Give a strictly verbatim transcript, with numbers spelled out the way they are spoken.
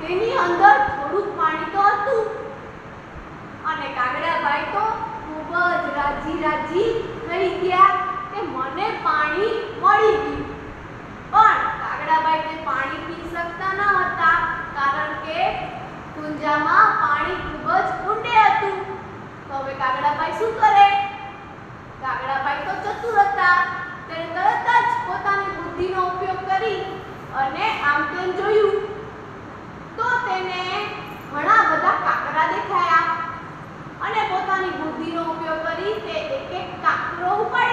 તેની અંદર થોડું પાણી તો હતું અને કાગડાભાઈ તો ખૂબ જ રાજી રાજી થઈ ગયા કે મને પાણી મળી ગયું. પણ કાગડાભાઈ તે પાણી પી શકતા ન હતા કારણ કે કુંજામાં પાણી ખૂબ જ ઊંડે હતું. તો હવે કાગડાભાઈ શું કરે? કાગડાભાઈ તો ચતુર હતા. તેણે તરત જ પોતાની બુદ્ધિનો ઉપયોગ કરી અને આમ તેમ જોયું તો તેને ઘણા બધા કાંકરા દેખાયા અને પોતાની બુદ્ધિનો ઉપયોગ કરી તે એક એક કાંકરો ઉપાડી